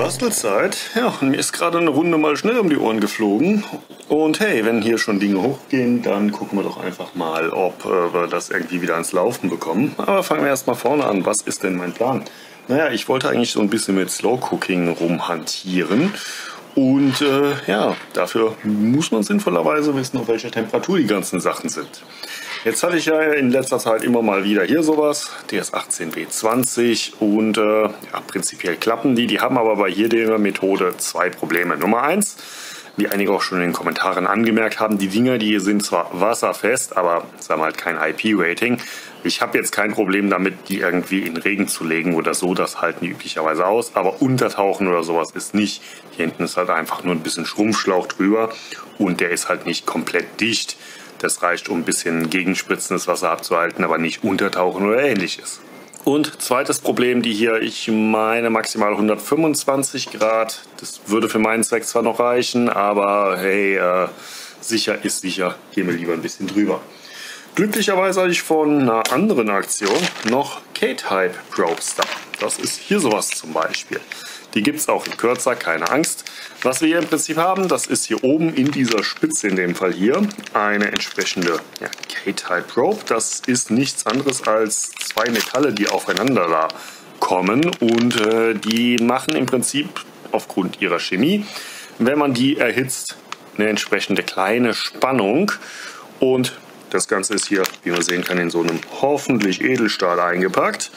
Bastelzeit. Ja, und mir ist gerade eine Runde mal schnell um die Ohren geflogen. Und hey, wenn hier schon Dinge hochgehen, dann gucken wir doch einfach mal, ob wir das irgendwie wieder ans Laufen bekommen. Aber fangen wir erstmal vorne an. Was ist denn mein Plan? Naja, ich wollte eigentlich so ein bisschen mit Slow Cooking rumhantieren. Und ja, dafür muss man sinnvollerweise wissen, auf welcher Temperatur die ganzen Sachen sind. Jetzt hatte ich ja in letzter Zeit immer mal wieder hier sowas, DS18B20 und ja, prinzipiell klappen die. Die haben aber bei hier der Methode zwei Probleme. Nummer eins, wie einige auch schon in den Kommentaren angemerkt haben, die Dinger, die hier sind zwar wasserfest, aber sagen wir halt kein IP-Rating. Ich habe jetzt kein Problem damit, die irgendwie in Regen zu legen oder so, das halten die üblicherweise aus, aber untertauchen oder sowas ist nicht. Hier hinten ist halt einfach nur ein bisschen Schrumpfschlauch drüber und der ist halt nicht komplett dicht. Das reicht, um ein bisschen gegenspritzendes Wasser abzuhalten, aber nicht untertauchen oder ähnliches. Und zweites Problem, die hier, ich meine maximal 125 Grad. Das würde für meinen Zweck zwar noch reichen, aber hey, sicher ist sicher. Gehen wir lieber ein bisschen drüber. Glücklicherweise hatte ich von einer anderen Aktion noch K-Type Probes da. Das ist hier sowas zum Beispiel. Die gibt es auch in kürzer, keine Angst. Was wir hier im Prinzip haben, das ist hier oben in dieser Spitze, in dem Fall hier, eine entsprechende K-Type Probe. Das ist nichts anderes als zwei Metalle, die aufeinander da kommen. Und die machen im Prinzip aufgrund ihrer Chemie, wenn man die erhitzt, eine entsprechende kleine Spannung. Und das Ganze ist hier, wie man sehen kann, in so einem hoffentlich Edelstahl eingepackt.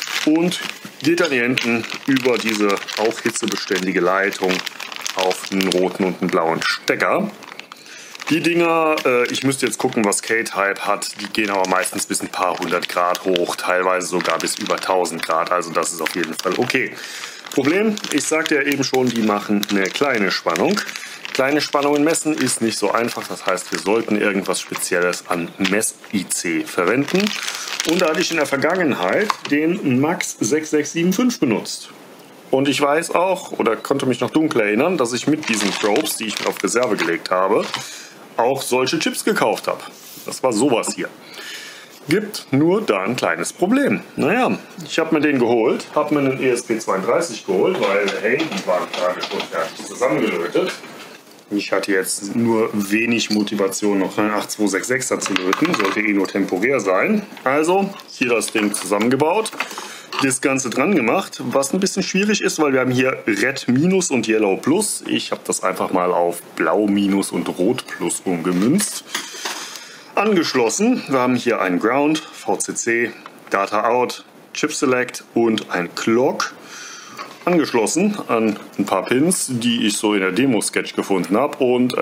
Und geht dann hier hinten über diese auch hitzebeständige Leitung auf einen roten und einen blauen Stecker. Die Dinger, ich müsste jetzt gucken, was K-Type hat, die gehen aber meistens bis ein paar hundert Grad hoch, teilweise sogar bis über 1000 Grad, also das ist auf jeden Fall okay. Problem, ich sagte ja eben schon, die machen eine kleine Spannung. Kleine Spannungen messen ist nicht so einfach, das heißt, wir sollten irgendwas Spezielles an Mess-IC verwenden. Und da hatte ich in der Vergangenheit den Max 6675 benutzt. Und ich weiß auch, oder konnte mich noch dunkel erinnern, dass ich mit diesen Probes, die ich mir auf Reserve gelegt habe, auch solche Chips gekauft habe. Das war sowas hier. Gibt nur da ein kleines Problem. Naja, ich habe mir den geholt, habe mir einen ESP32 geholt, weil, hey, die waren gerade schon fertig zusammengelötet. Ich hatte jetzt nur wenig Motivation, noch einen 8266er zu löten. Sollte eh nur temporär sein. Also hier das Ding zusammengebaut. Das Ganze dran gemacht. Was ein bisschen schwierig ist, weil wir haben hier Red Minus und Yellow Plus. Ich habe das einfach mal auf Blau Minus und Rot Plus umgemünzt. Angeschlossen. Wir haben hier einen Ground, VCC, Data Out, Chip Select und ein Clock. Angeschlossen an ein paar Pins, die ich so in der Demo-Sketch gefunden habe. Und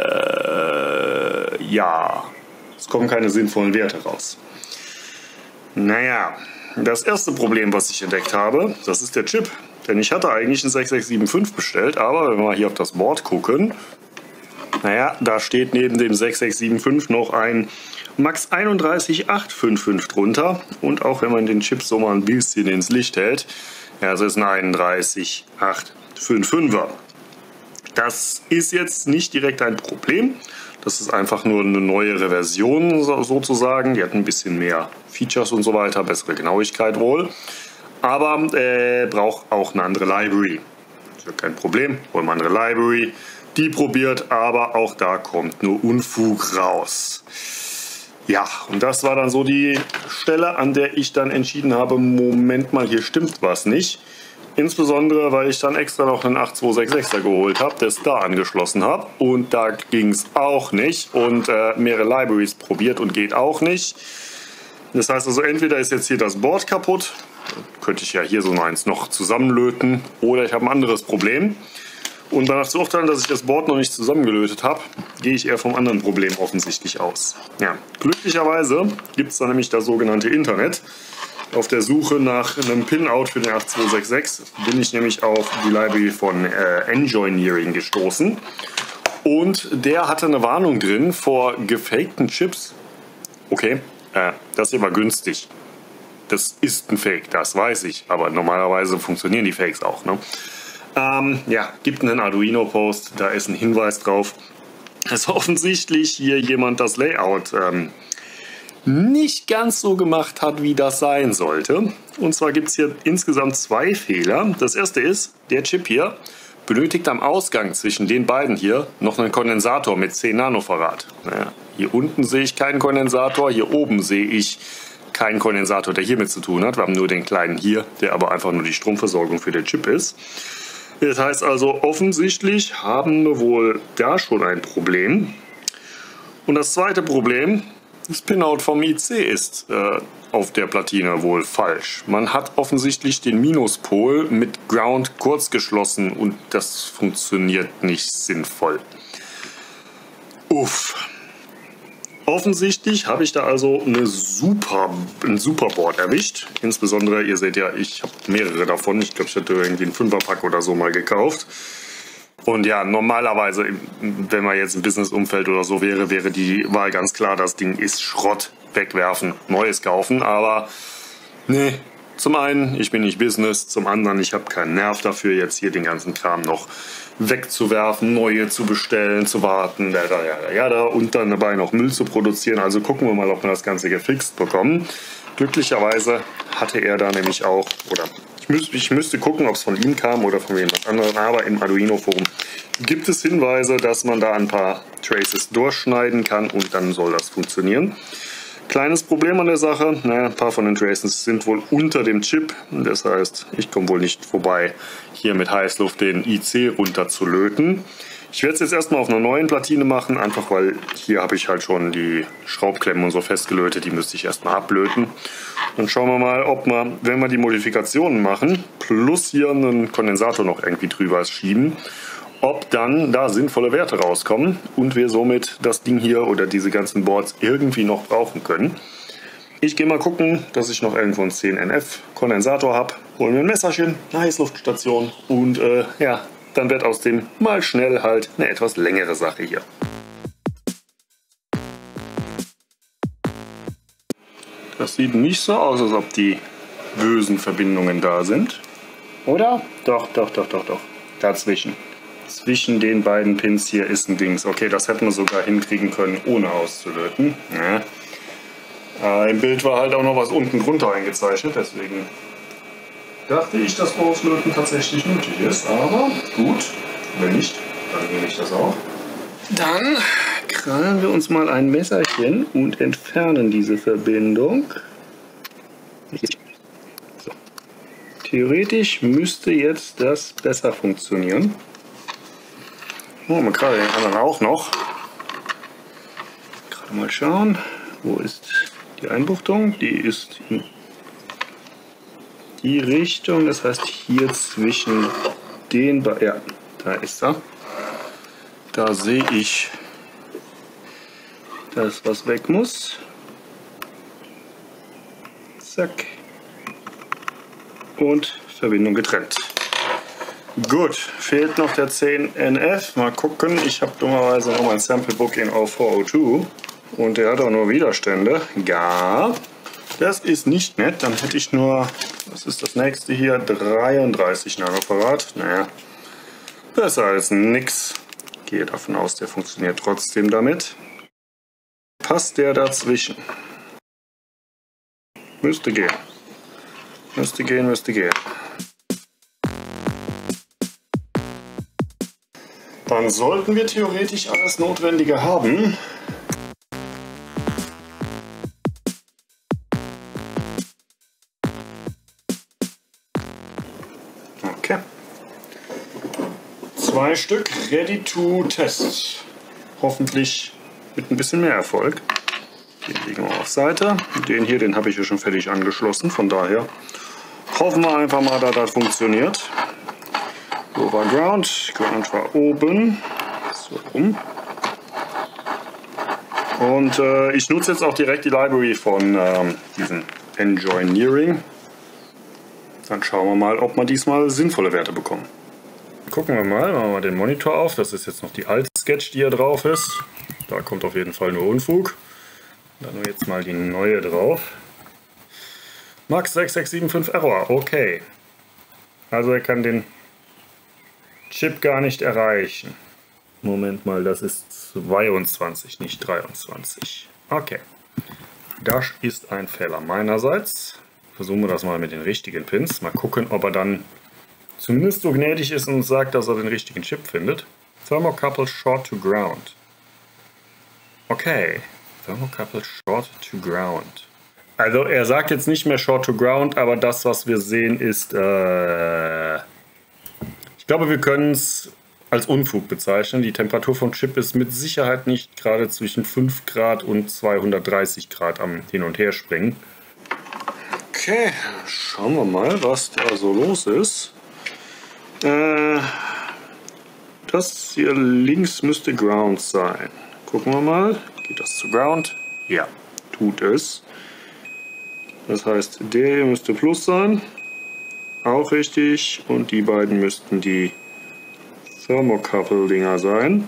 ja, es kommen keine sinnvollen Werte raus. Naja, das erste Problem, was ich entdeckt habe, das ist der Chip. Denn ich hatte eigentlich einen 6675 bestellt, aber wenn wir mal hier auf das Board gucken, naja, da steht neben dem 6675 noch ein Max 31855 drunter. Und auch wenn man den Chip so mal ein bisschen ins Licht hält, ja, es ist ein 31855er. Das ist jetzt nicht direkt ein Problem. Das ist einfach nur eine neuere Version sozusagen. Die hat ein bisschen mehr Features und so weiter, bessere Genauigkeit wohl. Aber braucht auch eine andere Library. Ist ja kein Problem, holen wir eine andere Library. Die probiert, aber auch da kommt nur Unfug raus. Ja, und das war dann so die Stelle, an der ich dann entschieden habe, Moment mal, hier stimmt was nicht. Insbesondere, weil ich dann extra noch einen 8266er geholt habe, das da angeschlossen habe. Und da ging es auch nicht. Und mehrere Libraries probiert und geht auch nicht. Das heißt also, entweder ist jetzt hier das Board kaputt, könnte ich ja hier so eins noch zusammenlöten, oder ich habe ein anderes Problem. Und danach zu urteilen, dass ich das Board noch nicht zusammengelötet habe, gehe ich eher vom anderen Problem offensichtlich aus. Ja, glücklicherweise gibt es da nämlich das sogenannte Internet. Auf der Suche nach einem Pinout für den 8266 bin ich nämlich auf die Library von Engineering gestoßen. Und der hatte eine Warnung drin vor gefakten Chips. Okay, das ist aber günstig. Das ist ein Fake, das weiß ich. Aber normalerweise funktionieren die Fakes auch, ne? Ja, gibt einen Arduino-Post, da ist ein Hinweis drauf, dass offensichtlich hier jemand das Layout nicht ganz so gemacht hat, wie das sein sollte. Und zwar gibt es hier insgesamt 2 Fehler. Das erste ist, der Chip hier benötigt am Ausgang zwischen den beiden hier noch einen Kondensator mit 10 Nanofarad. Naja, hier unten sehe ich keinen Kondensator, hier oben sehe ich keinen Kondensator, der hiermit zu tun hat. Wir haben nur den kleinen hier, der aber einfach nur die Stromversorgung für den Chip ist. Das heißt also, offensichtlich haben wir wohl da schon ein Problem. Und das zweite Problem, das Pinout vom IC ist auf der Platine wohl falsch. Man hat offensichtlich den Minuspol mit Ground kurz geschlossen und das funktioniert nicht sinnvoll. Uff. Offensichtlich habe ich da also ein super Board erwischt. Insbesondere, ihr seht ja, ich habe mehrere davon. Ich glaube, ich hatte irgendwie einen 5er-Pack oder so mal gekauft. Und ja, normalerweise, wenn man jetzt im Business-Umfeld oder so wäre, wäre die Wahl ganz klar, das Ding ist Schrott, wegwerfen, Neues kaufen. Aber nee, zum einen, ich bin nicht Business, zum anderen, ich habe keinen Nerv dafür, jetzt hier den ganzen Kram noch wegzuwerfen, neue zu bestellen, zu warten, und dann dabei noch Müll zu produzieren. Also gucken wir mal, ob wir das Ganze gefixt bekommen. Glücklicherweise hatte er da nämlich auch, oder ich müsste gucken, ob es von ihm kam oder von jemand anderem, aber im Arduino-Forum gibt es Hinweise, dass man da ein paar Traces durchschneiden kann und dann soll das funktionieren. Kleines Problem an der Sache, ein paar von den Traces sind wohl unter dem Chip. Das heißt, ich komme wohl nicht vorbei, hier mit Heißluft den IC runter zu löten. Ich werde es jetzt erstmal auf einer neuen Platine machen, einfach weil hier habe ich halt schon die Schraubklemmen und so festgelötet. Die müsste ich erstmal ablöten. Dann schauen wir mal, ob wir, wenn wir die Modifikationen machen, plus hier einen Kondensator noch irgendwie drüber schieben, ob dann da sinnvolle Werte rauskommen und wir somit das Ding hier oder diese ganzen Boards irgendwie noch brauchen können. Ich gehe mal gucken, dass ich noch irgendwo einen 10NF Kondensator habe. Holen wir ein Messerchen, eine Heißluftstation und ja, dann wird aus dem mal schnell halt eine etwas längere Sache hier. Das sieht nicht so aus, als ob die bösen Verbindungen da sind. Oder? Doch. Dazwischen. Zwischen den beiden Pins hier ist ein Dings. Okay, das hätten wir sogar hinkriegen können, ohne auszulöten. Ja. Im Bild war halt auch noch was unten drunter eingezeichnet, deswegen dachte ich, dass Auslöten tatsächlich nötig ist. Aber gut, wenn nicht, dann nehme ich das auch. Dann krallen wir uns mal ein Messerchen und entfernen diese Verbindung. So. Theoretisch müsste jetzt das besser funktionieren. Oh, man gerade den anderen auch noch. Gerade mal schauen, wo ist die Einbuchtung? Die ist in die Richtung, das heißt hier zwischen den beiden. Ja, da ist er. Da sehe ich das, was weg muss. Zack. Und Verbindung getrennt. Gut, fehlt noch der 10NF. Mal gucken, ich habe dummerweise noch mein Samplebook in O402 und der hat auch nur Widerstände. Ja, das ist nicht nett. Dann hätte ich nur, was ist das nächste hier? 33 Nanofarad. Naja, besser als nix. Gehe davon aus, der funktioniert trotzdem damit. Passt der dazwischen? Müsste gehen. Müsste gehen. Dann sollten wir theoretisch alles Notwendige haben. Okay. 2 Stück ready to test. Hoffentlich mit ein bisschen mehr Erfolg. Den legen wir auf Seite. Den hier, den habe ich ja schon fertig angeschlossen. Von daher hoffen wir einfach mal, dass das funktioniert. Wo war Ground? Ground war oben. So rum. Und ich nutze jetzt auch direkt die Library von diesem Engineering. Dann schauen wir mal, ob wir diesmal sinnvolle Werte bekommen. Gucken wir mal, machen wir den Monitor auf. Das ist jetzt noch die Alt-Sketch, die hier drauf ist. Da kommt auf jeden Fall nur Unfug. Dann jetzt mal die neue drauf. Max 6675 Error, okay. Also er kann den Chip gar nicht erreichen. Moment mal, das ist 22, nicht 23. Okay. Das ist ein Fehler meinerseits. Versuchen wir das mal mit den richtigen Pins. Mal gucken, ob er dann zumindest so gnädig ist und sagt, dass er den richtigen Chip findet. Thermocouple short to ground. Okay, Thermocouple short to ground. Also er sagt jetzt nicht mehr short to ground, aber das, was wir sehen, ist... ich glaube, wir können es als Unfug bezeichnen. Die Temperatur vom Chip ist mit Sicherheit nicht gerade zwischen 5 Grad und 230 Grad am Hin- und Herspringen. Okay, schauen wir mal, was da so los ist. Das hier links müsste Ground sein. Gucken wir mal. Geht das zu Ground? Ja, tut es. Das heißt, der hier müsste Plus sein. Auch richtig. Und die beiden müssten die Thermocouple-Dinger sein.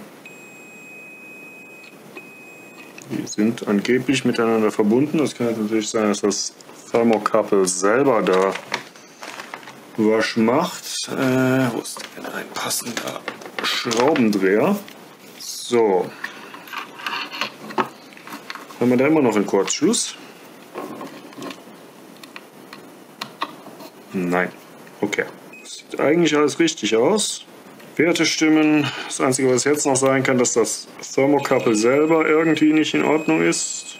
Die sind angeblich miteinander verbunden. Das kann natürlich sein, dass das Thermocouple selber da was macht. Wo ist denn ein passender Schraubendreher? So. Haben wir da immer noch einen Kurzschluss? Nein. Okay. Sieht eigentlich alles richtig aus. Werte stimmen. Das Einzige, was jetzt noch sein kann, dass das Thermocouple selber irgendwie nicht in Ordnung ist.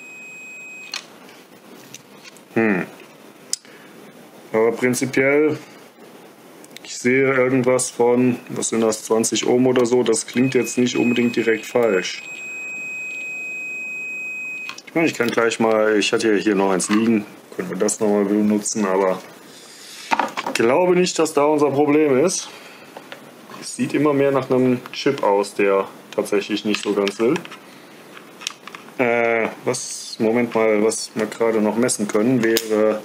Aber prinzipiell, ich sehe irgendwas von, was sind das, 20 Ohm oder so. Das klingt jetzt nicht unbedingt direkt falsch. Ich meine, ich kann gleich mal, ich hatte ja hier noch eins liegen, können wir das nochmal benutzen, aber ich glaube nicht, dass da unser Problem ist. Es sieht immer mehr nach einem Chip aus, der tatsächlich nicht so ganz will. Moment mal, was wir gerade noch messen können, wäre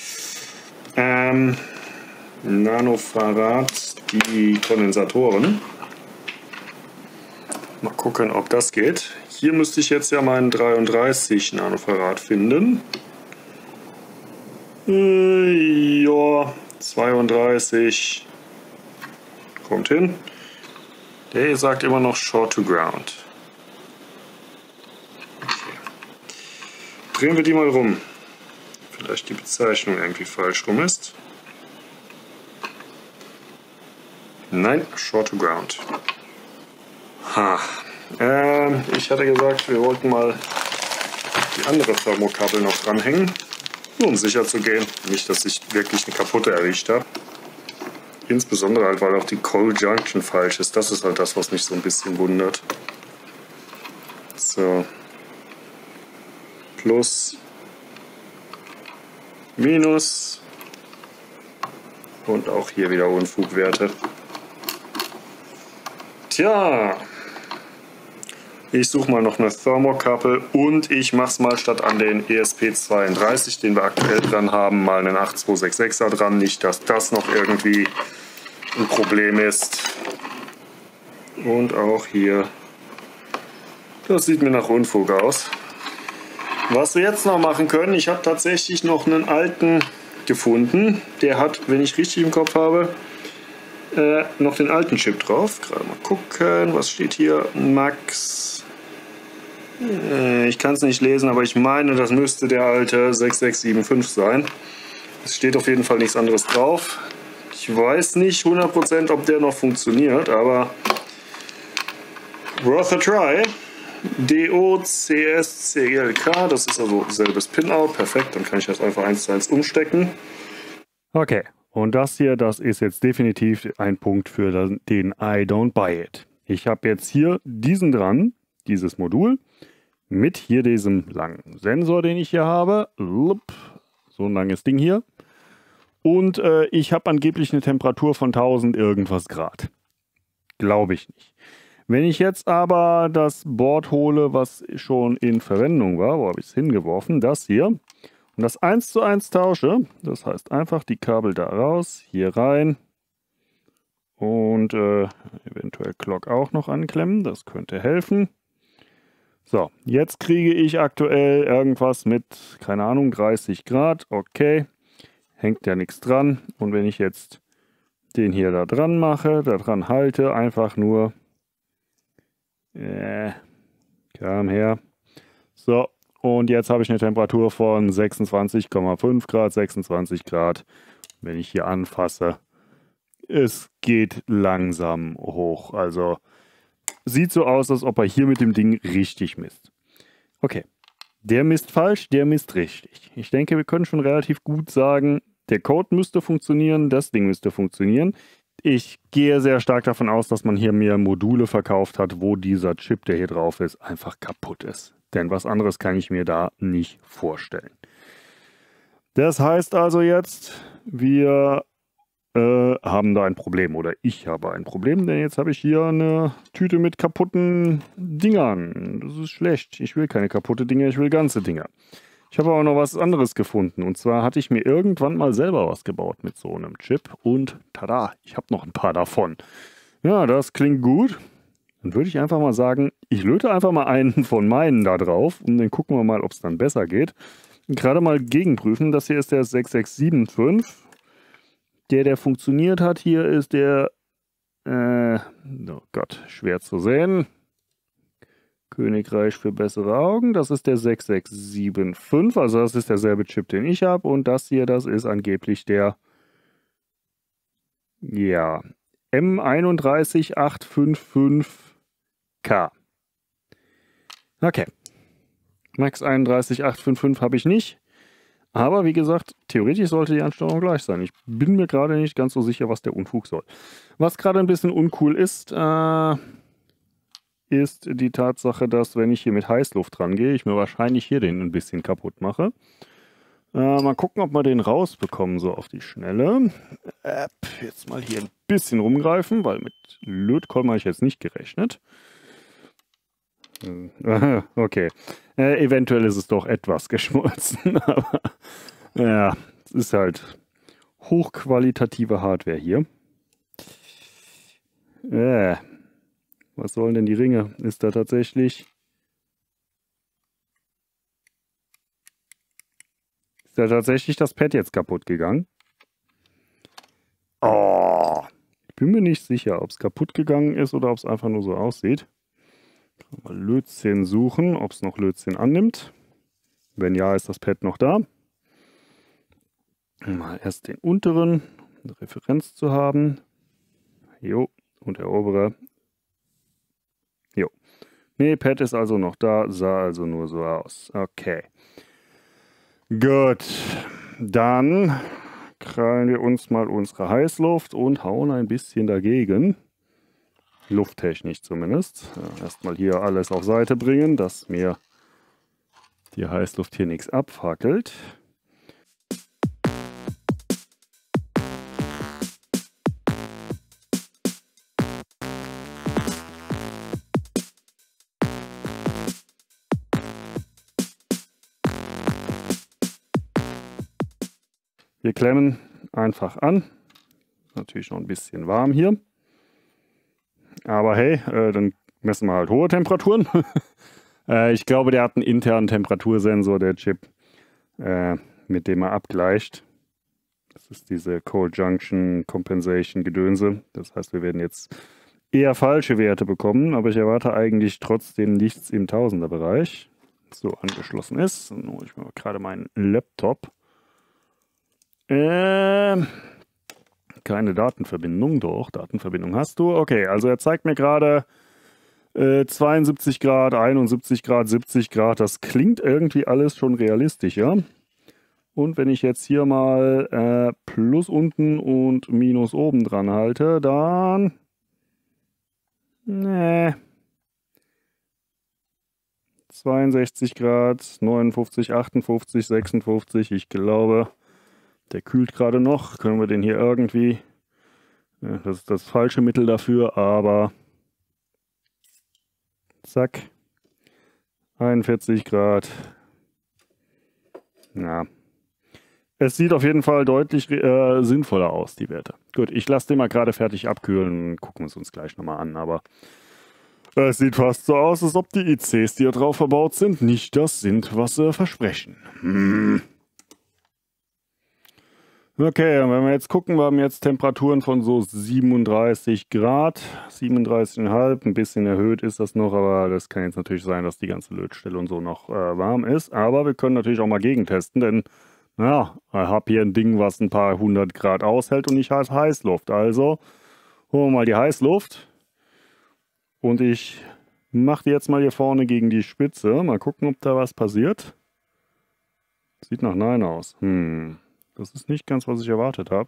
Nanofarad, die Kondensatoren. Mal gucken, ob das geht. Hier müsste ich jetzt ja meinen 33 Nanofarad finden. Ja, 32 kommt hin. Der hier sagt immer noch Short to Ground. Okay. Drehen wir die mal rum. Vielleicht die Bezeichnung irgendwie falsch rum ist. Nein, Short to Ground. Ha. Ich hatte gesagt, wir wollten mal die andere Thermokabel noch dranhängen, nur um sicher zu gehen. Nicht, dass ich wirklich eine kaputte erwischt habe. Insbesondere halt, weil auch die Cold Junction falsch ist. Das ist halt das, was mich so ein bisschen wundert. So. Plus. Minus. Und auch hier wieder Unfugwerte. Tja. Ich suche mal noch eine Thermocouple und ich mache es mal statt an den ESP32, den wir aktuell dran haben, mal einen 8266er dran. Nicht, dass das noch irgendwie ein Problem ist. Und auch hier, das sieht mir nach Unfug aus. Was wir jetzt noch machen können, ich habe tatsächlich noch einen alten gefunden. Der hat, wenn ich richtig im Kopf habe, noch den alten Chip drauf. Gerade mal gucken, was steht hier? Max. Ich kann es nicht lesen, aber ich meine, das müsste der alte 6675 sein. Es steht auf jeden Fall nichts anderes drauf. Ich weiß nicht 100%, ob der noch funktioniert, aber worth a try. DOCSCLK, das ist also selbes Pinout. Perfekt, dann kann ich das einfach 1:1 umstecken. Okay, und das hier, das ist jetzt definitiv ein Punkt für den I don't buy it. Ich habe jetzt hier diesen dran, dieses Modul, mit hier diesem langen Sensor, den ich hier habe. So ein langes Ding hier. Und ich habe angeblich eine Temperatur von 1000 irgendwas Grad. Glaube ich nicht. Wenn ich jetzt aber das Board hole, was schon in Verwendung war, wo habe ich es hingeworfen? Das hier. Und das 1:1 tausche, das heißt einfach die Kabel da raus, hier rein und eventuell Clock auch noch anklemmen, das könnte helfen. So, jetzt kriege ich aktuell irgendwas mit, keine Ahnung, 30 Grad, okay, hängt ja nichts dran. Und wenn ich jetzt den hier da dran mache, da dran halte, einfach nur, kam her, so, Und jetzt habe ich eine Temperatur von 26,5 Grad, 26 Grad. Wenn ich hier anfasse, es geht langsam hoch. Also sieht so aus, als ob er hier mit dem Ding richtig misst. Okay, der misst falsch, der misst richtig. Ich denke, wir können schon relativ gut sagen, der Code müsste funktionieren, das Ding müsste funktionieren. Ich gehe sehr stark davon aus, dass man hier mehr Module verkauft hat, wo dieser Chip, der hier drauf ist, einfach kaputt ist. Denn was anderes kann ich mir da nicht vorstellen. Das heißt also jetzt, wir haben da ein Problem oder ich habe ein Problem, denn jetzt habe ich hier eine Tüte mit kaputten Dingern. Das ist schlecht. Ich will keine kaputte Dinger, ich will ganze Dinger. Ich habe aber noch was anderes gefunden. Und zwar hatte ich mir irgendwann mal selber was gebaut mit so einem Chip. Und tada, ich habe noch ein paar davon. Ja, das klingt gut. Dann würde ich einfach mal sagen, ich löte einfach mal einen von meinen da drauf. Und dann gucken wir mal, ob es dann besser geht. Gerade mal gegenprüfen. Das hier ist der 6675. Der funktioniert hat. Hier ist der... oh Gott, schwer zu sehen. Königreich für bessere Augen. Das ist der 6675, also das ist derselbe Chip, den ich habe. Und das hier, das ist angeblich der, ja, M31855K. Okay. Max 31855 habe ich nicht. Aber wie gesagt, theoretisch sollte die Ansteuerung gleich sein. Ich bin mir gerade nicht ganz so sicher, was der Unfug soll. Was gerade ein bisschen uncool ist, ist die Tatsache, dass wenn ich hier mit Heißluft rangehe, ich mir wahrscheinlich hier den ein bisschen kaputt mache. Mal gucken, ob wir den rausbekommen, so auf die Schnelle. Jetzt mal hier ein bisschen rumgreifen, weil mit Lötkolben habe ich jetzt nicht gerechnet. Okay, eventuell ist es doch etwas geschmolzen, aber ja, es ist halt hochqualitative Hardware hier. Was sollen denn die Ringe? Ist da tatsächlich... Ist da tatsächlich das Pad jetzt kaputt gegangen? Oh, ich bin mir nicht sicher, ob es kaputt gegangen ist oder ob es einfach nur so aussieht. Mal Lötzinn suchen, ob es noch Lötzinn annimmt. Wenn ja, ist das Pad noch da. Mal erst den unteren, eine Referenz zu haben. Jo, und der obere. Jo. Nee, Pad ist also noch da, sah also nur so aus. Okay. Gut. Dann krallen wir uns mal unsere Heißluft und hauen ein bisschen dagegen. Lufttechnisch zumindest. Ja, erstmal hier alles auf Seite bringen, dass mir die Heißluft hier nichts abfackelt. Wir klemmen einfach an. Natürlich noch ein bisschen warm hier. Aber hey, dann messen wir halt hohe Temperaturen. Ich glaube, der hat einen internen Temperatursensor, der Chip, mit dem er abgleicht. Das ist diese Cold Junction Compensation Gedönse. Das heißt, wir werden jetzt eher falsche Werte bekommen, aber ich erwarte eigentlich trotzdem nichts im Tausenderbereich. So angeschlossen ist. Dann hole ich mir gerade meinen Laptop. Keine Datenverbindung, doch, Datenverbindung hast du. Okay, also er zeigt mir gerade 72 Grad, 71 Grad, 70 Grad. Das klingt irgendwie alles schon realistischer. Und wenn ich jetzt hier mal Plus unten und Minus oben dran halte, dann... Nee. 62 Grad, 59, 58, 56, ich glaube... Der kühlt gerade noch. Können wir den hier irgendwie... Ja, das ist das falsche Mittel dafür, aber... Zack. 41 Grad. Ja. Es sieht auf jeden Fall deutlich sinnvoller aus, die Werte. Gut, ich lasse den mal gerade fertig abkühlen. Gucken wir es uns gleich nochmal an, aber... Es sieht fast so aus, als ob die ICs, die hier drauf verbaut sind, nicht das sind, was sie versprechen. Okay, und wenn wir jetzt gucken, wir haben jetzt Temperaturen von so 37 Grad, 37,5, ein bisschen erhöht ist das noch, aber das kann jetzt natürlich sein, dass die ganze Lötstelle und so noch warm ist. Aber wir können natürlich auch mal gegentesten, denn ja, ich habe hier ein Ding, was ein paar 100 Grad aushält und ich habe Heißluft. Also holen wir mal die Heißluft und ich mache die jetzt mal hier vorne gegen die Spitze. Mal gucken, ob da was passiert. Sieht nach Nein aus. Das ist nicht ganz, was ich erwartet habe.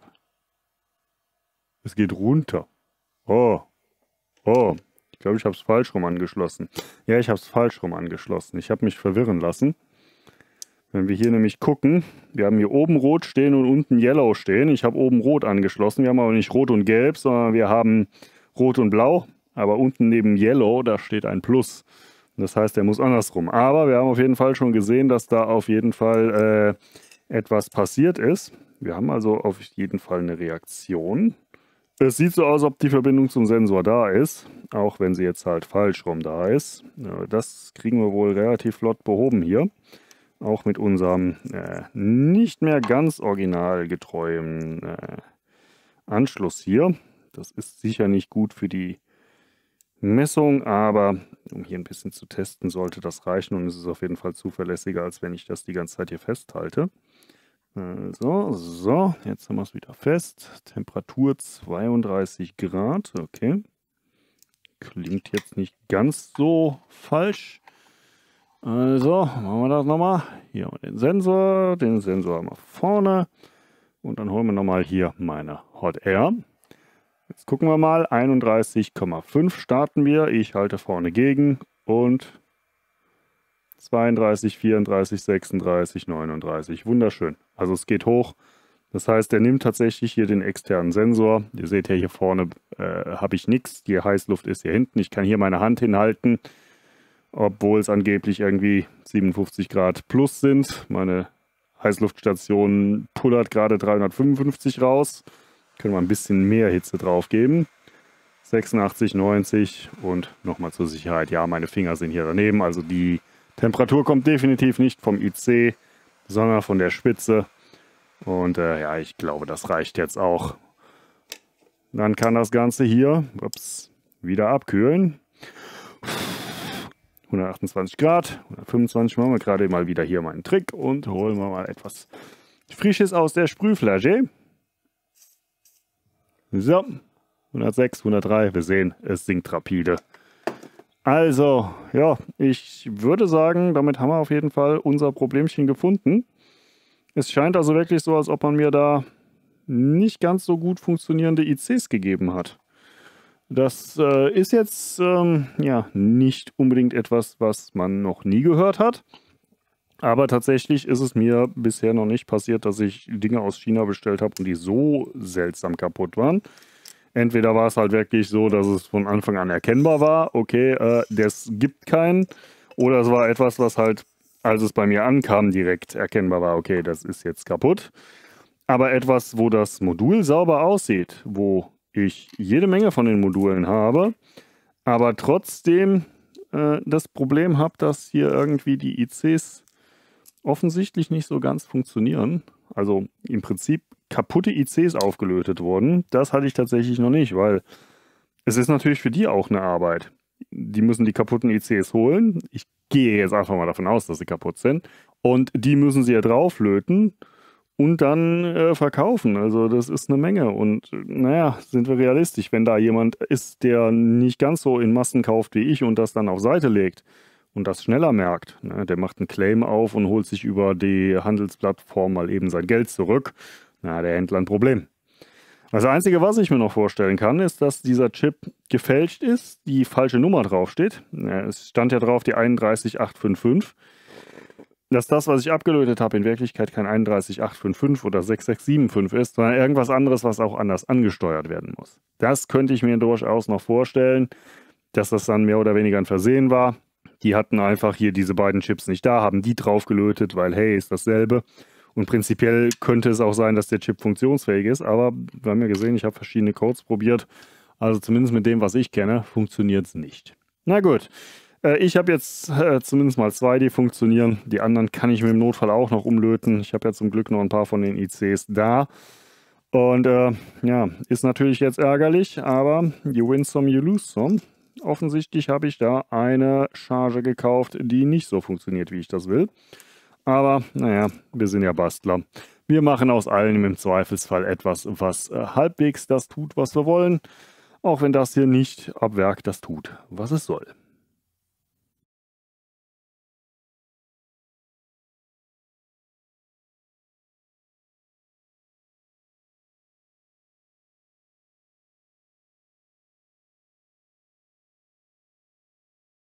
Es geht runter. Oh. Oh. Ich glaube, ich habe es falsch rum angeschlossen. Ja, ich habe es falsch rum angeschlossen. Ich habe mich verwirren lassen. Wenn wir hier nämlich gucken, wir haben hier oben Rot stehen und unten Yellow stehen. Ich habe oben Rot angeschlossen. Wir haben aber nicht Rot und Gelb, sondern wir haben Rot und Blau. Aber unten neben Yellow, da steht ein Plus. Das heißt, der muss andersrum. Aber wir haben auf jeden Fall schon gesehen, dass da auf jeden Fall etwas passiert ist. Wir haben also auf jeden Fall eine Reaktion. Es sieht so aus, als ob die Verbindung zum Sensor da ist, auch wenn sie jetzt halt falsch rum da ist. Das kriegen wir wohl relativ flott behoben hier. Auch mit unserem nicht mehr ganz originalgetreuen Anschluss hier. Das ist sicher nicht gut für die Messung, aber um hier ein bisschen zu testen, sollte das reichen und es ist auf jeden Fall zuverlässiger, als wenn ich das die ganze Zeit hier festhalte. So, jetzt haben wir es wieder fest. Temperatur 32 Grad, okay. Klingt jetzt nicht ganz so falsch. Also, machen wir das nochmal. Hier haben wir den Sensor mal vorne. Und dann holen wir nochmal hier meine Hot Air. Jetzt gucken wir mal, 31,5 starten wir. Ich halte vorne gegen und 32, 34, 36, 39. Wunderschön. Also es geht hoch. Das heißt, er nimmt tatsächlich hier den externen Sensor. Ihr seht ja, hier vorne habe ich nichts. Die Heißluft ist hier hinten. Ich kann hier meine Hand hinhalten, obwohl es angeblich irgendwie 57 Grad plus sind. Meine Heißluftstation pullert gerade 355 raus. Können wir ein bisschen mehr Hitze drauf geben. 86, 90 und nochmal zur Sicherheit. Ja, meine Finger sind hier daneben. Also die Temperatur kommt definitiv nicht vom IC, sondern von der Spitze. Und ja, ich glaube, das reicht jetzt auch. Dann kann das Ganze hier wieder abkühlen. 128 Grad, 125 machen wir gerade mal wieder hier meinen Trick und holen wir mal etwas Frisches aus der Sprühflasche. So, 106, 103, wir sehen, es sinkt rapide. Also, ja, ich würde sagen, damit haben wir auf jeden Fall unser Problemchen gefunden. Es scheint also wirklich so, als ob man mir da nicht ganz so gut funktionierende ICs gegeben hat. Das ist jetzt ja nicht unbedingt etwas, was man noch nie gehört hat. Aber tatsächlich ist es mir bisher noch nicht passiert, dass ich Dinge aus China bestellt habe und die so seltsam kaputt waren. Entweder war es halt wirklich so, dass es von Anfang an erkennbar war, okay, das gibt keinen. Oder es war etwas, was halt, als es bei mir ankam, direkt erkennbar war, okay, das ist jetzt kaputt. Aber etwas, wo das Modul sauber aussieht, wo ich jede Menge von den Modulen habe, aber trotzdem das Problem habe, dass hier irgendwie die ICs offensichtlich nicht so ganz funktionieren. Also im Prinzip kaputte ICs aufgelötet wurden. Das hatte ich tatsächlich noch nicht, weil es ist natürlich für die auch eine Arbeit. Die müssen die kaputten ICs holen. Ich gehe jetzt einfach mal davon aus, dass sie kaputt sind. Und die müssen sie ja drauflöten und dann verkaufen. Also das ist eine Menge. Und naja, sind wir realistisch, wenn da jemand ist, der nicht ganz so in Massen kauft wie ich und das dann auf Seite legt und das schneller merkt, ne, der macht einen Claim auf und holt sich über die Handelsplattform mal eben sein Geld zurück. Na, der Händler ein Problem. Das Einzige, was ich mir noch vorstellen kann, ist, dass dieser Chip gefälscht ist, die falsche Nummer draufsteht. Es stand ja drauf die 31855. Dass das, was ich abgelötet habe, in Wirklichkeit kein 31855 oder 6675 ist, sondern irgendwas anderes, was auch anders angesteuert werden muss. Das könnte ich mir durchaus noch vorstellen, dass das dann mehr oder weniger ein Versehen war. Die hatten einfach hier diese beiden Chips nicht da, haben die draufgelötet, weil hey, ist dasselbe. Und prinzipiell könnte es auch sein, dass der Chip funktionsfähig ist, aber wir haben ja gesehen, ich habe verschiedene Codes probiert. Also zumindest mit dem, was ich kenne, funktioniert es nicht. Na gut, ich habe jetzt zumindest mal zwei, die funktionieren. Die anderen kann ich mir im Notfall auch noch umlöten. Ich habe ja zum Glück noch ein paar von den ICs da. Und ja, ist natürlich jetzt ärgerlich, aber you win some, you lose some. Offensichtlich habe ich da eine Charge gekauft, die nicht so funktioniert, wie ich das will. Aber naja, wir sind ja Bastler. Wir machen aus allem im Zweifelsfall etwas, was halbwegs das tut, was wir wollen. Auch wenn das hier nicht ab Werk das tut, was es soll.